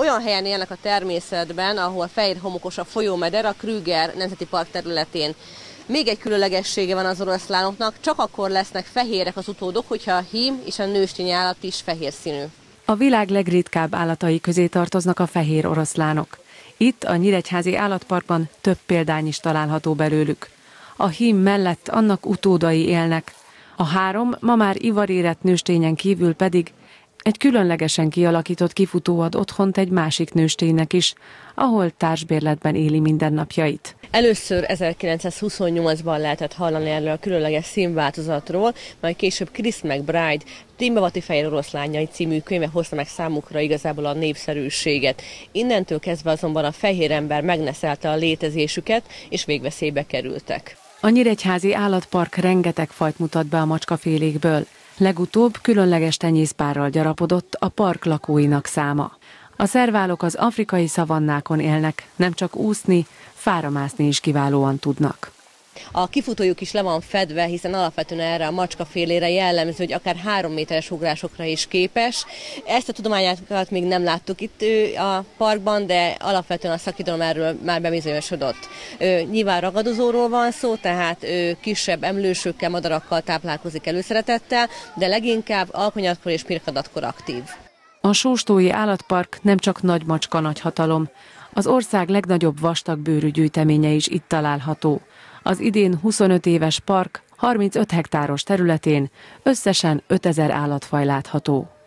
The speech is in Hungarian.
olyan helyen élnek a természetben, ahol fehér homokos a folyómeder, a Krüger Nemzeti Park területén. Még egy különlegessége van az oroszlánoknak, csak akkor lesznek fehérek az utódok, hogyha a hím és a nőstény állat is fehér színű. A világ legritkább állatai közé tartoznak a fehér oroszlánok. Itt a Nyíregyházi Állatparkban több példány is található belőlük. A hím mellett annak utódai élnek. A 3 ma már ivarérett nőstényen kívül pedig egy különlegesen kialakított kifutó ad otthont egy másik nősténynek is, ahol társbérletben éli mindennapjait. Először 1928-ban lehetett hallani erről a különleges színváltozatról, majd később Chris McBride Timbavati fehér oroszlányai című könyve hozta meg számukra igazából a népszerűséget. Innentől kezdve azonban a fehér ember megneszelte a létezésüket, és végveszélybe kerültek. A Nyíregyházi Állatpark rengeteg fajt mutat be a macskafélékből. Legutóbb különleges tenyészpárral gyarapodott a park lakóinak száma. A szerválok az afrikai szavannákon élnek, nem csak úszni, fára mászni is kiválóan tudnak. A kifutójuk is le van fedve, hiszen alapvetően erre a macskafélére jellemző, hogy akár 3 méteres ugrásokra is képes. Ezt a tudományát még nem láttuk itt a parkban, de alapvetően a szakirodalom erről már bebizonyosodott. Nyilván ragadozóról van szó, tehát kisebb emlősökkel, madarakkal táplálkozik előszeretettel, de leginkább alkonyatkor és pirkadatkor aktív. A Sóstói Állatpark nem csak nagy macska nagy hatalom, az ország legnagyobb vastagbőrű gyűjteménye is itt található. Az idén 25 éves park 35 hektáros területén összesen 5000 állatfaj látható.